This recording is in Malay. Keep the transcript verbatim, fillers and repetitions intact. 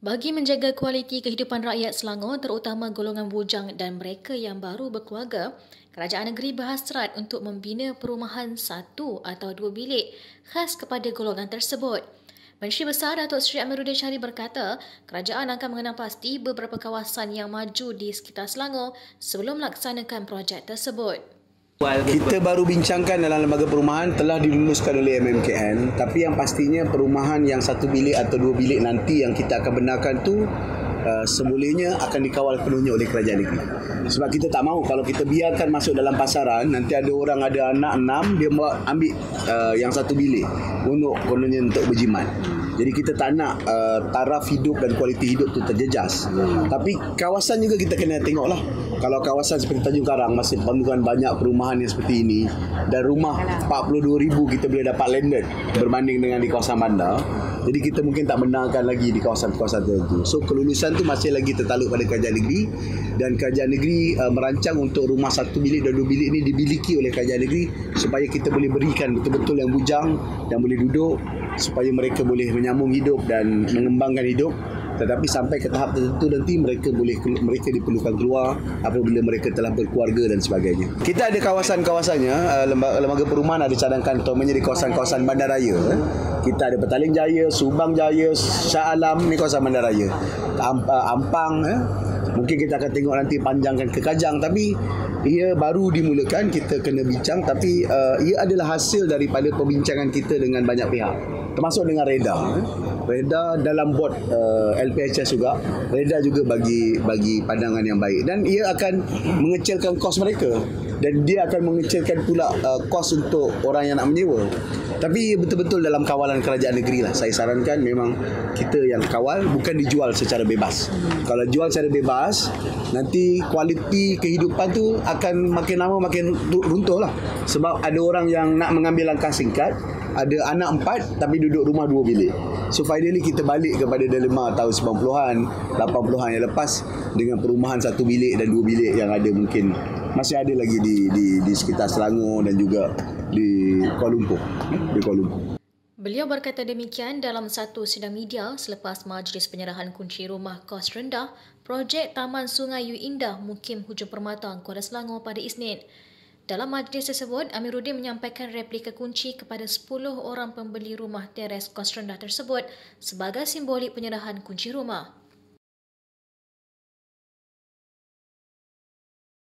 Bagi menjaga kualiti kehidupan rakyat Selangor, terutama golongan bujang dan mereka yang baru berkeluarga, kerajaan negeri berhasrat untuk membina perumahan satu atau dua bilik khas kepada golongan tersebut. Menteri Besar Datuk Seri Amiruddin Syarif berkata, kerajaan akan mengenal pasti beberapa kawasan yang maju di sekitar Selangor sebelum melaksanakan projek tersebut. Kita baru bincangkan dalam lembaga perumahan telah diluluskan oleh M M K N, tapi yang pastinya perumahan yang satu bilik atau dua bilik nanti yang kita akan benarkan tu uh, semulanya akan dikawal penuhnya oleh kerajaan negeri. Sebab kita tak mahu kalau kita biarkan masuk dalam pasaran, nanti ada orang ada anak enam, dia ambil uh, yang satu bilik untuk kononnya untuk berjimat. Jadi kita tak nak uh, taraf hidup dan kualiti hidup tu terjejas. Hmm. Tapi kawasan juga kita kena tengoklah. Kalau kawasan seperti Tanjung Karang masih perlukan banyak perumahan yang seperti ini dan rumah empat puluh dua ribu kita boleh dapat landed berbanding dengan di kawasan bandar. Jadi kita mungkin tak benarkan lagi di kawasan-kawasan tertentu. So kelulusan tu masih lagi tertaluk pada kerajaan negeri dan kerajaan negeri uh, merancang untuk rumah satu bilik dan dua bilik ini dibiliki oleh kerajaan negeri supaya kita boleh berikan betul-betul yang bujang yang boleh duduk supaya mereka boleh menyambung hidup dan mengembangkan hidup, tetapi sampai ke tahap tertentu nanti mereka boleh mereka diperlukan keluar apabila mereka telah berkeluarga dan sebagainya. Kita ada kawasan-kawasannya, lembaga, lembaga perumahan ada cadangkan utamanya di kawasan-kawasan bandaraya. Kita ada Petaling Jaya, Subang Jaya, Shah Alam, ni kawasan bandaraya. Ampang, mungkin kita akan tengok nanti panjangkan ke Kajang, tapi ia baru dimulakan, kita kena bincang, tapi uh, ia adalah hasil daripada perbincangan kita dengan banyak pihak, termasuk dengan Reda. Reda dalam bot uh, L P H S juga, Reda juga bagi bagi pandangan yang baik dan ia akan mengecilkan kos mereka dan dia akan mengecilkan pula uh, kos untuk orang yang nak menyewa. Tapi betul-betul dalam kawalan kerajaan negeri lah. Saya sarankan memang kita yang kawal, bukan dijual secara bebas. Kalau jual secara bebas, nanti kualiti kehidupan tu akan makin lama makin runtuh lah. Sebab ada orang yang nak mengambil langkah singkat, ada anak empat tapi duduk rumah dua bilik. So finally kita balik kepada dilema tahun sembilan puluhan, lapan puluhan yang lepas dengan perumahan satu bilik dan dua bilik yang ada mungkin masih ada lagi di di di sekitar Selangor dan juga di Kuala Lumpur, di Kuala Lumpur. Beliau berkata demikian dalam satu sidang media selepas majlis penyerahan kunci rumah kos rendah projek Taman Sungai Yu Indah Mukim Hujung Permata Kuala Selangor pada Isnin. Dalam majlis tersebut, Amiruddin menyampaikan replika kunci kepada sepuluh orang pembeli rumah teres kos rendah tersebut sebagai simbolik penyerahan kunci rumah.